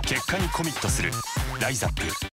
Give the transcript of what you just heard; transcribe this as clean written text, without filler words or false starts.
結果にコミットするライザップ